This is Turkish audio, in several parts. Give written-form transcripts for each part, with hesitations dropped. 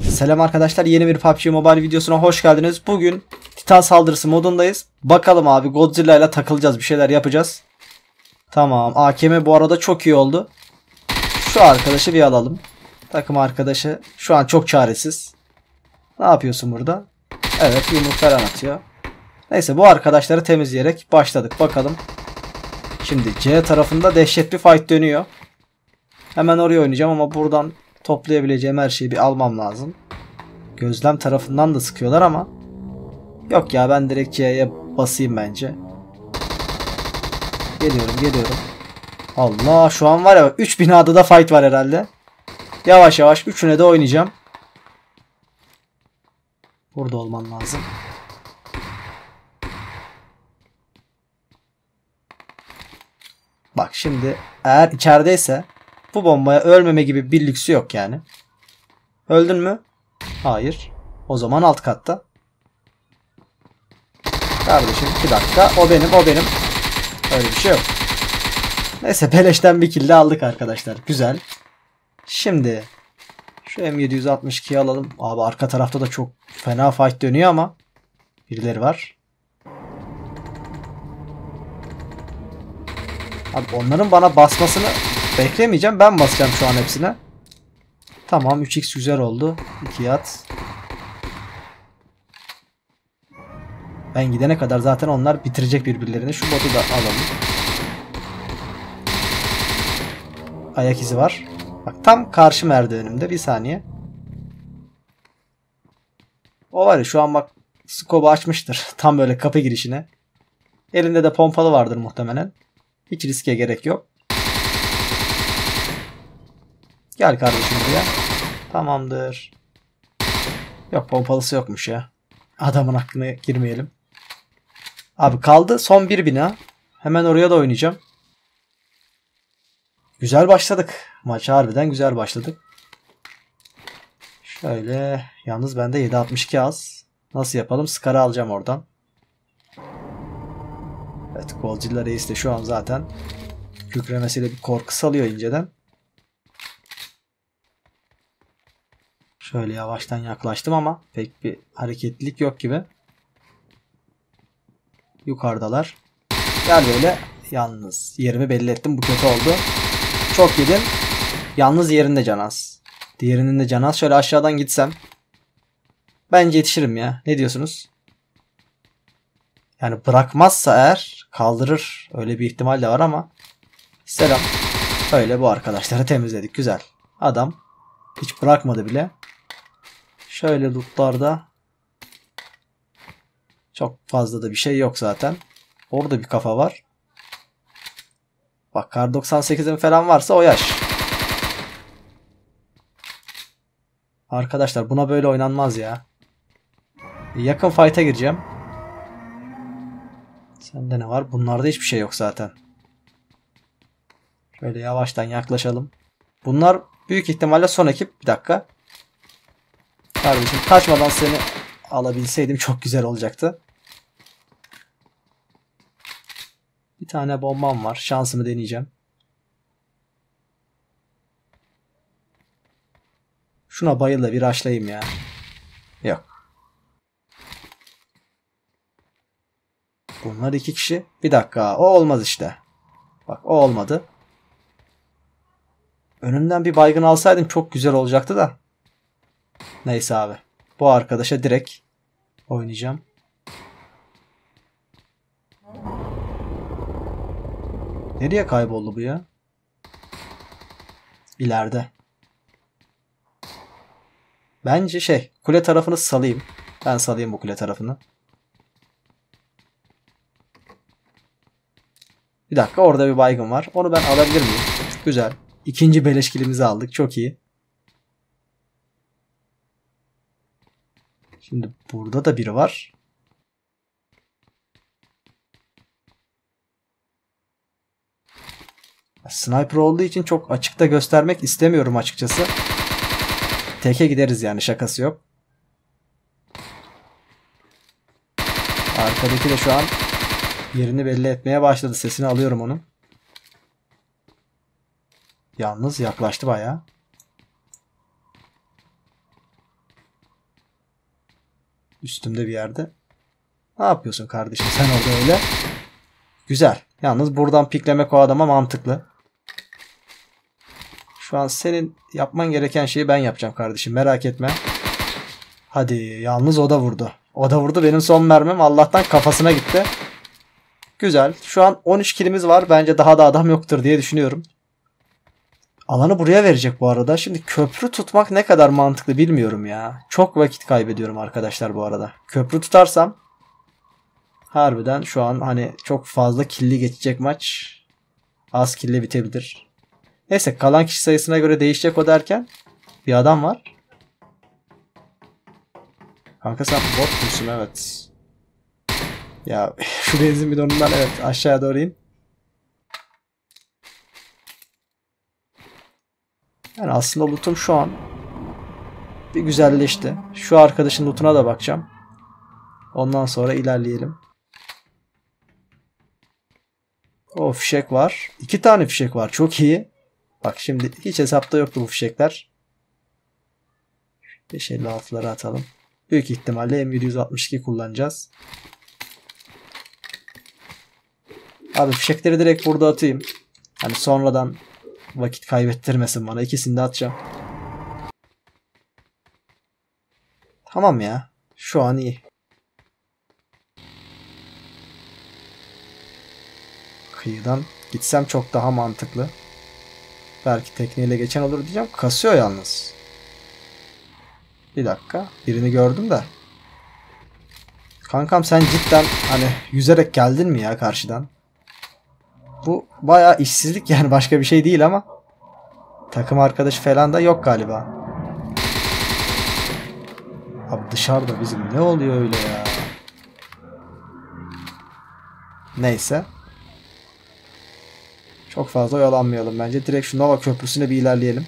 Selam arkadaşlar, yeni bir PUBG Mobile videosuna hoş geldiniz. Bugün Titan saldırısı modundayız. Bakalım abi, Godzilla ile takılacağız, bir şeyler yapacağız. Tamam, AKM bu arada çok iyi oldu. Şu arkadaşı bir alalım. Takım arkadaşı şu an çok çaresiz. Ne yapıyorsun burada? Evet, yumruk falan atıyor. Neyse, bu arkadaşları temizleyerek başladık. Bakalım. Şimdi C tarafında dehşet bir fight dönüyor. Hemen oraya oynayacağım ama buradan toplayabileceğim her şeyi bir almam lazım. Gözlem tarafından da sıkıyorlar ama yok ya, ben direkt C'ye basayım bence. Geliyorum. Allah, şu an var ya 3 binada da fight var herhalde. Yavaş yavaş üçüne de oynayacağım. Burada olman lazım. Bak şimdi, eğer içerideyse bu bombaya ölmeme gibi bir lüksü yok yani. Öldün mü? Hayır. O zaman alt katta. Kardeşim 2 dakika. O benim. Öyle bir şey yok. Neyse, beleşten bir kill de aldık arkadaşlar. Güzel. Şimdi şu M762'yi alalım. Abi arka tarafta da çok fena fight dönüyor ama birileri var. Abi onların bana basmasını beklemeyeceğim. Ben basacağım şu an hepsine. Tamam, 3x güzel oldu. 2 at. Ben gidene kadar zaten onlar bitirecek birbirlerini. Şu botu da alalım. Ayak izi var. Bak tam karşı merdivenimde. Bir saniye. O var ya, şu an bak scope'u açmıştır. Tam böyle kapı girişine. Elinde de pompalı vardır muhtemelen. Hiç riske gerek yok. Gel kardeşim buraya. Tamamdır. Yok, pompalısı yokmuş ya. Adamın hakkına girmeyelim. Abi kaldı son bir bina. Hemen oraya da oynayacağım. Güzel başladık. Maça harbiden güzel başladık. Şöyle. Yalnız bende 7.62 az. Nasıl yapalım? Scar'ı alacağım oradan. Evet, Godzilla Reis de şu an zaten kükremesiyle bir korku salıyor inceden. Şöyle yavaştan yaklaştım ama pek bir hareketlilik yok gibi. Yukarıdalar. Gel böyle. Yalnız yerimi belli ettim. Bu kötü oldu. Çok yedim. Yalnız yerinde can az. Diğerinin de can az. Şöyle aşağıdan gitsem. Bence yetişirim ya. Ne diyorsunuz? Yani bırakmazsa eğer kaldırır. Öyle bir ihtimal de var ama. Selam. Öyle bu arkadaşları temizledik. Güzel. Adam hiç bırakmadı bile. Şöyle lootlarda çok fazla da bir şey yok zaten. Orada bir kafa var. Bak, kar 98'in falan varsa o yaş. Arkadaşlar buna böyle oynanmaz ya. Yakın fight'a gireceğim. Sende ne var? Bunlarda hiçbir şey yok zaten. Şöyle yavaştan yaklaşalım. Bunlar büyük ihtimalle son ekip. Bir dakika. Kardeşim kaçmadan seni alabilseydim çok güzel olacaktı. Bir tane bombam var. Şansımı deneyeceğim. Şuna bayıl da bir rushlayayım ya. Yok. Bunlar 2 kişi. Bir dakika. O olmaz işte. Bak, o olmadı. Önünden bir baygın alsaydım çok güzel olacaktı da. Neyse abi. Bu arkadaşa direkt oynayacağım. Nereye kayboldu bu ya? İleride. Bence kule tarafını salayım. Ben salayım bu kule tarafını. Bir dakika, orada bir baygın var. Onu ben alabilir miyim? Güzel. İkinci beleşkilimizi aldık. Çok iyi. Şimdi burada da biri var. Sniper olduğu için çok açıkta göstermek istemiyorum açıkçası. Teke gideriz yani, şakası yok. Arkadaki de şu an yerini belli etmeye başladı. Sesini alıyorum onun. Yalnız yaklaştı bayağı. Üstümde bir yerde. Ne yapıyorsun kardeşim sen orada öyle? Güzel. Yalnız buradan piklemek o adama mantıklı. Şu an senin yapman gereken şeyi ben yapacağım kardeşim. Merak etme. Hadi. Yalnız o da vurdu. O da vurdu. Benim son mermim Allah'tan kafasına gitti. Güzel. Şu an 13 kilimiz var. Bence daha da adam yoktur diye düşünüyorum. Alanı buraya verecek bu arada. Şimdi köprü tutmak ne kadar mantıklı bilmiyorum ya. Çok vakit kaybediyorum arkadaşlar bu arada. Köprü tutarsam harbiden şu an hani çok fazla killi geçecek maç. Az killi bitebilir. Neyse kalan kişi sayısına göre değişecek o derken bir adam var. Kanka sen bot musun? Evet. Ya şu benzin bidonundan evet aşağıya doğru in. Yani aslında lootum şu an bir güzelleşti. Şu arkadaşın lootuna da bakacağım. Ondan sonra ilerleyelim. O fişek var. 2 tane fişek var. Çok iyi. Bak şimdi hiç hesapta yoktu bu fişekler. 556'ları atalım. Büyük ihtimalle M762 kullanacağız. Abi fişekleri direkt burada atayım. Hani sonradan vakit kaybettirmesin bana. İkisini de atacağım. Tamam ya. Şu an iyi. Kıyıdan gitsem çok daha mantıklı. Belki tekneyle geçen olur diyeceğim. Kasıyor yalnız. Bir dakika. Birini gördüm de. Kankam sen cidden hani yüzerek geldin mi ya karşıdan? Bu bayağı işsizlik yani başka bir şey değil ama. Takım arkadaşı falan da yok galiba. Abi dışarıda bizim ne oluyor öyle ya? Neyse. Çok fazla oyalanmayalım bence. Direkt şu Nova Köprüsü'ne bir ilerleyelim.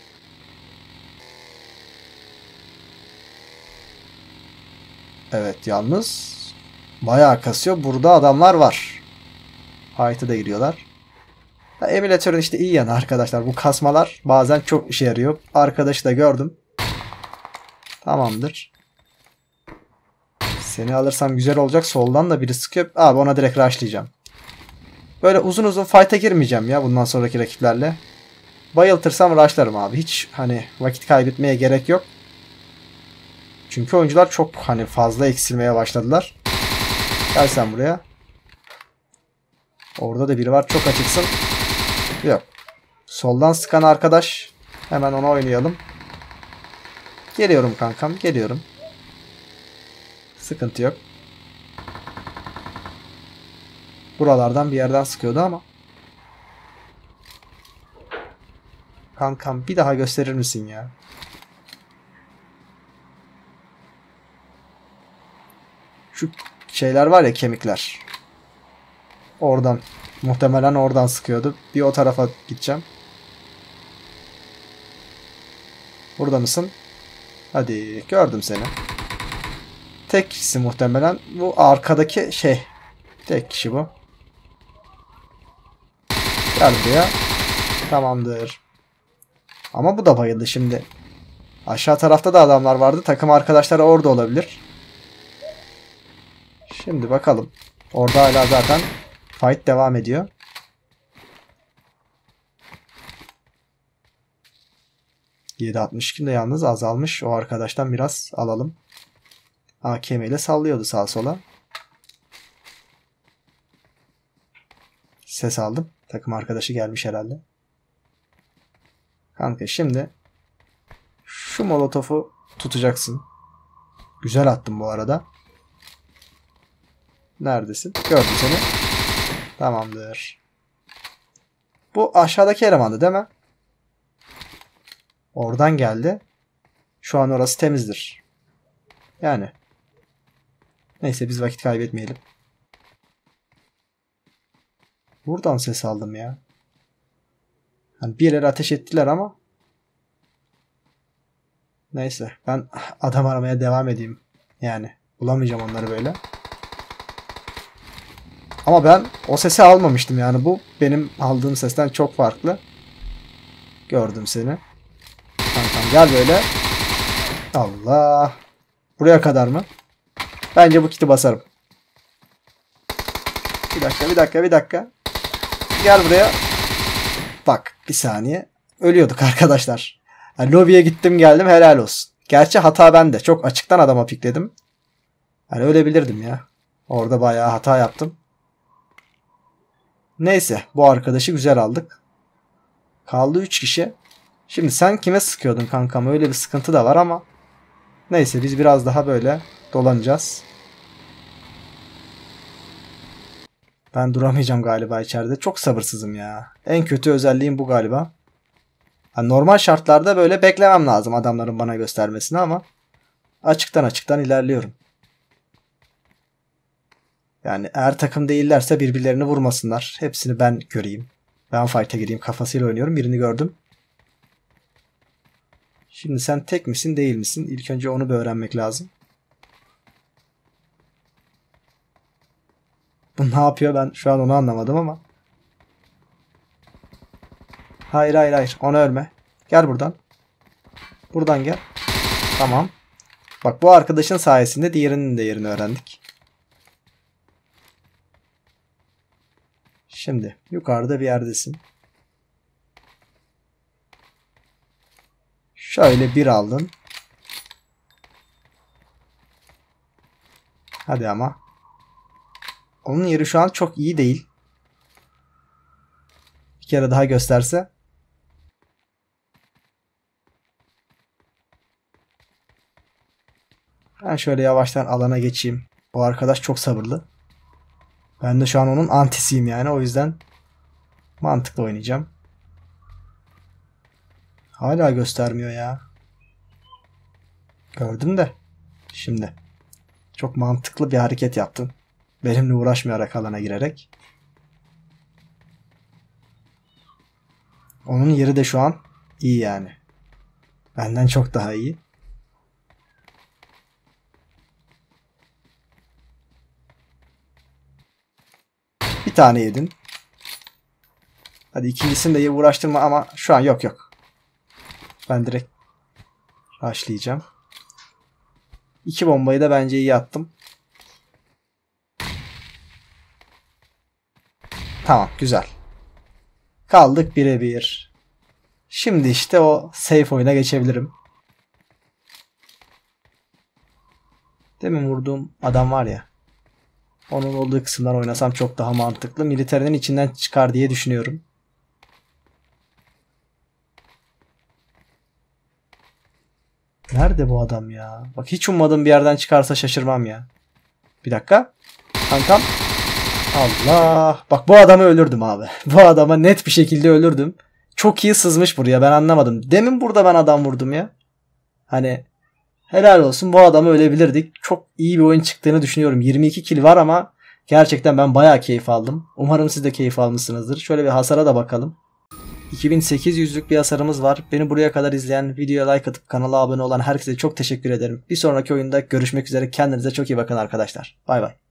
Evet yalnız bayağı kasıyor. Burada adamlar var. Fight'a da giriyorlar. Emülatörün işte iyi yanı arkadaşlar. Bu kasmalar bazen çok işe yarıyor. Arkadaşı da gördüm. Tamamdır. Seni alırsam güzel olacak. Soldan da biri sıkıyor. Abi ona direkt rushlayacağım. Böyle uzun uzun fight'a girmeyeceğim ya bundan sonraki rakiplerle. Bayıltırsam rushlarım abi. Hiç hani vakit kaybetmeye gerek yok. Çünkü oyuncular çok hani fazla eksilmeye başladılar. Gel sen buraya. Orada da biri var. Çok açıksın. Yok. Soldan sıkan arkadaş. Hemen ona oynayalım. Geliyorum kankam. Geliyorum. Sıkıntı yok. Buralardan bir yerden sıkıyordu ama. Kankam bir daha gösterir misin ya? Şu şeyler var ya kemikler. Oradan. Muhtemelen oradan sıkıyordu. Bir o tarafa gideceğim. Burada mısın? Hadi gördüm seni. Tek kişisi muhtemelen. Bu arkadaki şey. Tek kişi bu. Gel buraya. Tamamdır. Ama bu da bayıldı şimdi. Aşağı tarafta da adamlar vardı. Takım arkadaşları orada olabilir. Şimdi bakalım. Orada hala zaten fight devam ediyor. ...7.62 de yalnız azalmış. O arkadaştan biraz alalım. AKM ile sallıyordu sağa sola. Ses aldım. Takım arkadaşı gelmiş herhalde. Kanka şimdi şu molotofu tutacaksın. Güzel attım bu arada. Neredesin? Gördüm seni. Tamamdır. Bu aşağıdaki elemandı değil mi? Oradan geldi. Şu an orası temizdir. Yani. Neyse biz vakit kaybetmeyelim. Buradan ses aldım ya. Hani bir yere ateş ettiler ama. Neyse ben adam aramaya devam edeyim. Yani bulamayacağım onları böyle. Ama ben o sesi almamıştım yani bu benim aldığım sesten çok farklı. Gördüm seni. Kankam gel böyle. Allah. Buraya kadar mı? Bence bu kiti basarım. Bir dakika. Gel buraya. Bak bir saniye. Ölüyorduk arkadaşlar. Yani lobiye gittim geldim, helal olsun. Gerçi hata bende. Çok açıktan adama pikledim. Yani ölebilirdim ya. Orada bayağı hata yaptım. Neyse, bu arkadaşı güzel aldık. Kaldı 3 kişi. Şimdi sen kime sıkıyordun kankam? Öyle bir sıkıntı da var ama. Neyse, biz biraz daha böyle dolanacağız. Ben duramayacağım galiba içeride. Çok sabırsızım ya. En kötü özelliğim bu galiba. Yani normal şartlarda böyle beklemem lazım adamların bana göstermesini ama açıktan ilerliyorum. Yani eğer takım değillerse birbirlerini vurmasınlar. Hepsini ben göreyim. Ben fight'a gireyim kafasıyla oynuyorum. Birini gördüm. Şimdi sen tek misin değil misin? İlk önce onu bir öğrenmek lazım. Bu ne yapıyor, ben şu an onu anlamadım ama. Hayır. Ona ölme. Gel buradan. Buradan gel. Tamam. Bak bu arkadaşın sayesinde diğerinin de yerini öğrendik. Şimdi yukarıda bir yerdesin. Şöyle bir aldın. Hadi ama. Onun yeri şu an çok iyi değil. Bir kere daha gösterse. Ben şöyle yavaştan alana geçeyim. Bu arkadaş çok sabırlı. Ben de şu an onun antisiyim yani. O yüzden mantıklı oynayacağım. Hala göstermiyor ya. Gördüm de. Şimdi. Çok mantıklı bir hareket yaptın. Benimle uğraşmayarak alana girerek. Onun yeri de şu an iyi yani. Benden çok daha iyi. Bir tane yedin. Hadi ikincisini de uğraştırma ama şu an yok. Ben direkt rushlayacağım. 2 bombayı da bence iyi attım. Tamam, güzel. Kaldık birebir. Şimdi işte o safe oyuna geçebilirim. Demin vurduğum adam var ya. Onun olduğu kısımdan oynasam çok daha mantıklı. Militerinin içinden çıkar diye düşünüyorum. Nerede bu adam ya? Bak hiç ummadığım bir yerden çıkarsa şaşırmam ya. Bir dakika. Kankam. Allah. Bak bu adamı öldürdüm abi. Bu adama net bir şekilde öldürdüm. Çok iyi sızmış buraya, ben anlamadım. Demin burada ben adam vurdum ya. Hani helal olsun, bu adamı ölebilirdik. Çok iyi bir oyun çıktığını düşünüyorum. 22 kill var ama gerçekten ben bayağı keyif aldım. Umarım siz de keyif almışsınızdır. Şöyle bir hasara da bakalım. 2800'lük bir hasarımız var. Beni buraya kadar izleyen, videoya like atıp kanala abone olan herkese çok teşekkür ederim. Bir sonraki oyunda görüşmek üzere. Kendinize çok iyi bakın arkadaşlar. Bay bay.